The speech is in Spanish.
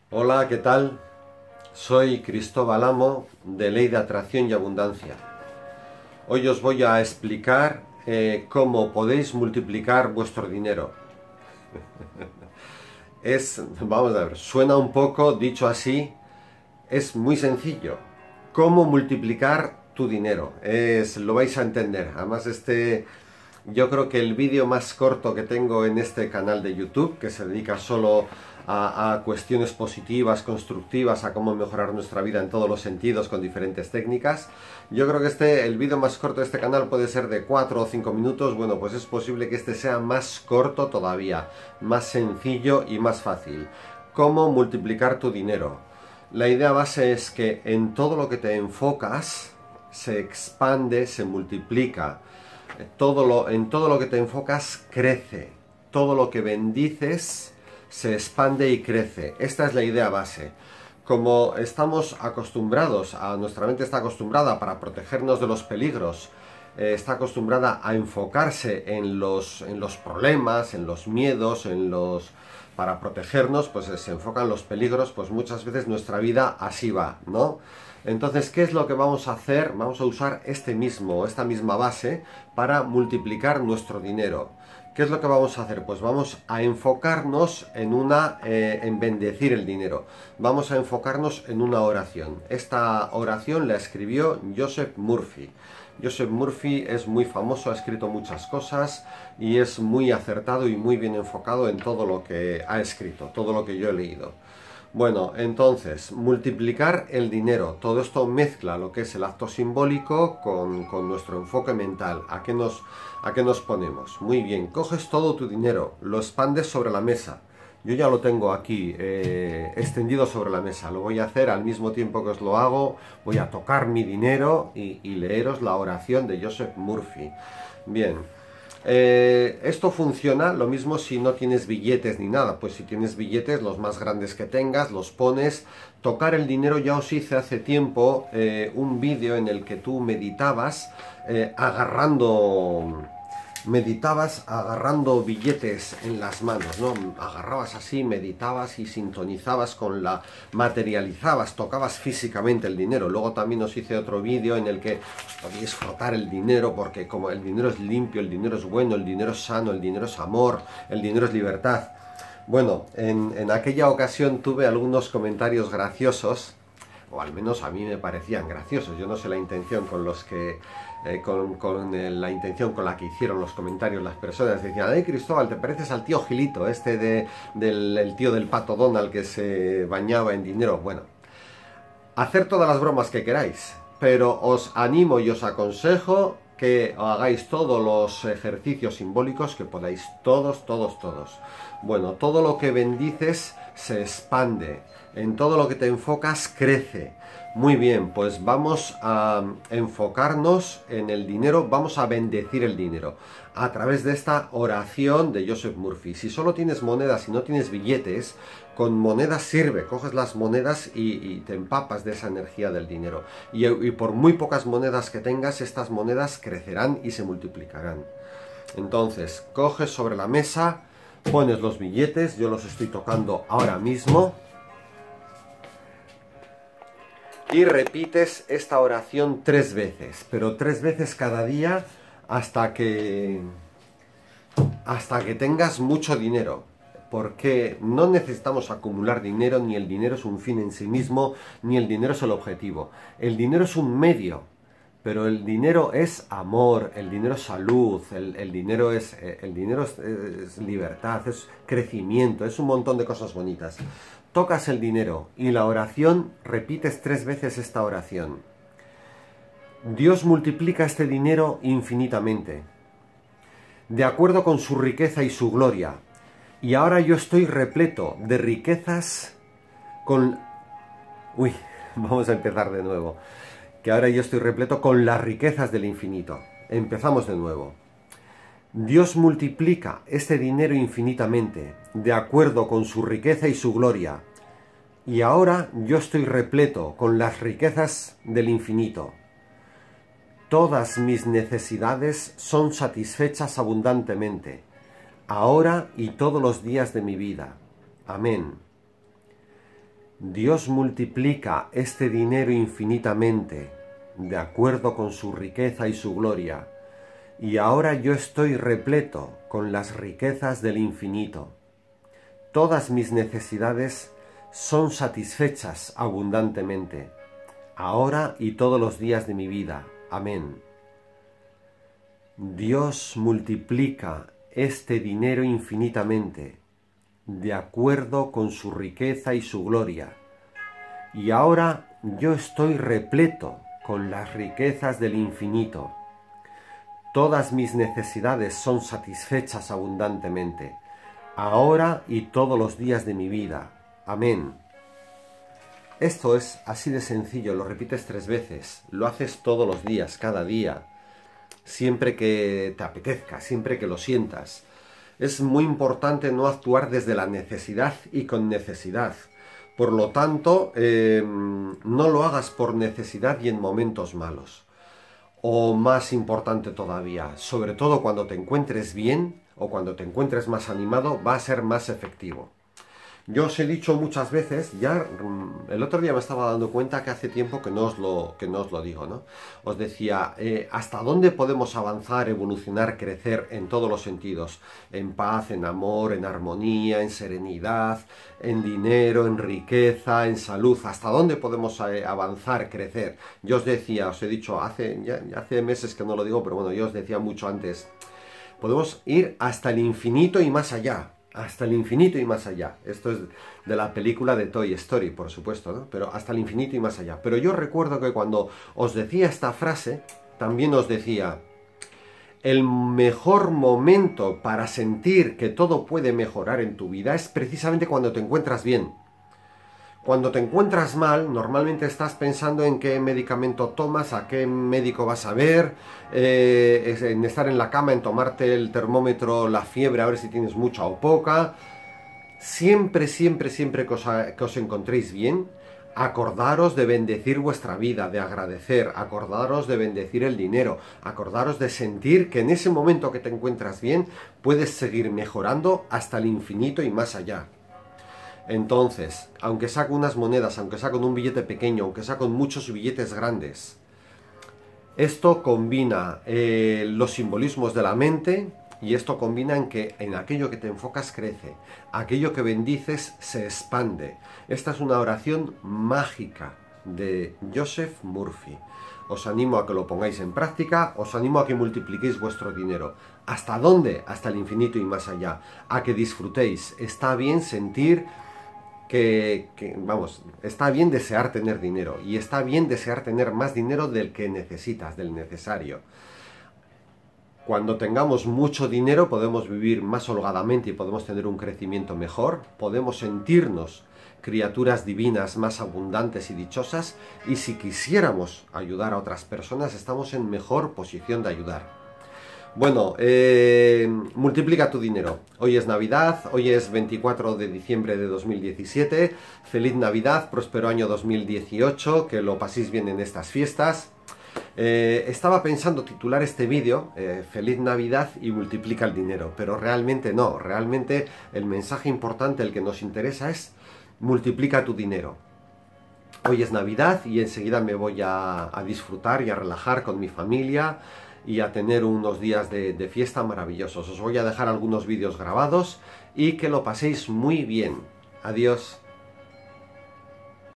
Hola, ¿qué tal? Soy Cristóbal Amo de Ley de Atracción y Abundancia. Hoy os voy a explicar cómo podéis multiplicar vuestro dinero. Vamos a ver, suena un poco, dicho así, es muy sencillo. ¿Cómo multiplicar tu dinero? Lo vais a entender. Además, yo creo que el vídeo más corto que tengo en este canal de YouTube, que se dedica solo a cuestiones positivas, constructivas, a cómo mejorar nuestra vida en todos los sentidos con diferentes técnicas, yo creo que el vídeo más corto de este canal puede ser de 4 o 5 minutos. Bueno, pues es posible que este sea más corto todavía, más sencillo y más fácil. ¿Cómo multiplicar tu dinero? La idea base es que en todo lo que te enfocas se expande, se multiplica. En todo lo que te enfocas crece. Todo lo que bendices se expande y crece. Esta es la idea base. Como estamos acostumbrados, nuestra mente está acostumbrada para protegernos de los peligros, está acostumbrada a enfocarse en los problemas, en los miedos, para protegernos, pues se enfocan los peligros, pues muchas veces nuestra vida así va, ¿no? Entonces, ¿qué es lo que vamos a hacer? Vamos a usar esta misma base para multiplicar nuestro dinero. ¿Qué es lo que vamos a hacer? Pues vamos a enfocarnos en bendecir el dinero. Vamos a enfocarnos en una oración. Esta oración la escribió Joseph Murphy. Joseph Murphy es muy famoso, ha escrito muchas cosas y es muy acertado y muy bien enfocado en todo lo que ha escrito, todo lo que yo he leído. Bueno, entonces, multiplicar el dinero. Todo esto mezcla lo que es el acto simbólico con nuestro enfoque mental. ¿A qué nos ponemos? Muy bien, coges todo tu dinero, lo expandes sobre la mesa. Yo ya lo tengo aquí extendido sobre la mesa. Lo voy a hacer al mismo tiempo que os lo hago. Voy a tocar mi dinero y leeros la oración de Joseph Murphy. Bien. Esto funciona lo mismo si no tienes billetes ni nada. Pues si tienes billetes, los más grandes que tengas, los pones. Tocar el dinero, ya os hice hace tiempo un vídeo en el que tú meditabas agarrando billetes en las manos, ¿no? Agarrabas así, meditabas y sintonizabas materializabas, tocabas físicamente el dinero. Luego también os hice otro vídeo en el que podíais frotar el dinero, porque como el dinero es limpio, el dinero es bueno, el dinero es sano, el dinero es amor, el dinero es libertad. Bueno, en aquella ocasión tuve algunos comentarios graciosos, o al menos a mí me parecían graciosos. Yo no sé la intención la intención con la que hicieron los comentarios las personas. Decían: ay, Cristóbal, te pareces al tío Gilito, el tío del Pato Donald que se bañaba en dinero. Bueno, hacer todas las bromas que queráis, pero os animo y os aconsejo que hagáis todos los ejercicios simbólicos que podáis, todos. Bueno, todo lo que bendices se expande, en todo lo que te enfocas crece. Muy bien, pues vamos a enfocarnos en el dinero, vamos a bendecir el dinero a través de esta oración de Joseph Murphy. Si solo tienes monedas y no tienes billetes, con monedas sirve, coges las monedas y te empapas de esa energía del dinero. Y por muy pocas monedas que tengas, estas monedas crecerán y se multiplicarán. Entonces, coges sobre la mesa, pones los billetes, yo los estoy tocando ahora mismo, y repites esta oración 3 veces, pero 3 veces cada día hasta que tengas mucho dinero. Porque no necesitamos acumular dinero, ni el dinero es un fin en sí mismo, ni el dinero es el objetivo. El dinero es un medio, pero el dinero es amor, el dinero es salud, el dinero es libertad, es crecimiento, es un montón de cosas bonitas. Tocas el dinero y la oración, repites 3 veces esta oración. Dios multiplica este dinero infinitamente, de acuerdo con su riqueza y su gloria. Y ahora yo estoy repleto de riquezas vamos a empezar de nuevo. Que ahora yo estoy repleto con las riquezas del infinito. Empezamos de nuevo. Dios multiplica este dinero infinitamente, de acuerdo con su riqueza y su gloria. Y ahora yo estoy repleto con las riquezas del infinito. Todas mis necesidades son satisfechas abundantemente, ahora y todos los días de mi vida. Amén. Dios multiplica este dinero infinitamente, de acuerdo con su riqueza y su gloria, y ahora yo estoy repleto con las riquezas del infinito. Todas mis necesidades son satisfechas abundantemente, ahora y todos los días de mi vida. Amén. Dios multiplica este dinero infinitamente, de acuerdo con su riqueza y su gloria, y ahora yo estoy repleto con las riquezas del infinito. Todas mis necesidades son satisfechas abundantemente, ahora y todos los días de mi vida. Amén. Esto es así de sencillo, lo repites 3 veces, lo haces todos los días, cada día, siempre que te apetezca, siempre que lo sientas. Es muy importante no actuar desde la necesidad y con necesidad. Por lo tanto, no lo hagas por necesidad y en momentos malos. O más importante todavía, sobre todo cuando te encuentres bien o cuando te encuentres más animado, va a ser más efectivo. Yo os he dicho muchas veces, ya el otro día me estaba dando cuenta que hace tiempo que no os lo digo, ¿no? Os decía, ¿hasta dónde podemos avanzar, evolucionar, crecer en todos los sentidos? En paz, en amor, en armonía, en serenidad, en dinero, en riqueza, en salud. ¿Hasta dónde podemos avanzar, crecer? Yo os decía, os he dicho, hace meses que no lo digo, pero bueno, yo os decía mucho antes, podemos ir hasta el infinito y más allá. Hasta el infinito y más allá. Esto es de la película de Toy Story, por supuesto, ¿no? Pero hasta el infinito y más allá. Pero yo recuerdo que cuando os decía esta frase, también os decía, el mejor momento para sentir que todo puede mejorar en tu vida es precisamente cuando te encuentras bien. Cuando te encuentras mal, normalmente estás pensando en qué medicamento tomas, a qué médico vas a ver, en estar en la cama, en tomarte el termómetro, la fiebre, a ver si tienes mucha o poca. Siempre que os encontréis bien, acordaros de bendecir vuestra vida, de agradecer, acordaros de bendecir el dinero, acordaros de sentir que en ese momento que te encuentras bien, puedes seguir mejorando hasta el infinito y más allá. Entonces, aunque sea con unas monedas, aunque sea con un billete pequeño, aunque sea con muchos billetes grandes, esto combina los simbolismos de la mente y esto combina en que en aquello que te enfocas crece, aquello que bendices se expande. Esta es una oración mágica de Joseph Murphy. Os animo a que lo pongáis en práctica, os animo a que multipliquéis vuestro dinero. ¿Hasta dónde? Hasta el infinito y más allá. A que disfrutéis. Está bien sentir vamos, está bien desear tener dinero y está bien desear tener más dinero del que necesitas, del necesario. Cuando tengamos mucho dinero podemos vivir más holgadamente y podemos tener un crecimiento mejor, podemos sentirnos criaturas divinas más abundantes y dichosas, y si quisiéramos ayudar a otras personas estamos en mejor posición de ayudar. Bueno, multiplica tu dinero. Hoy es Navidad, hoy es 24 de diciembre de 2017. Feliz Navidad, próspero año 2018, que lo paséis bien en estas fiestas. Estaba pensando titular este vídeo, Feliz Navidad y multiplica el dinero, pero realmente no, realmente el mensaje importante, el que nos interesa es multiplica tu dinero. Hoy es Navidad y enseguida me voy a disfrutar y a relajar con mi familia y a tener unos días de fiesta maravillosos. Os voy a dejar algunos vídeos grabados y que lo paséis muy bien. Adiós.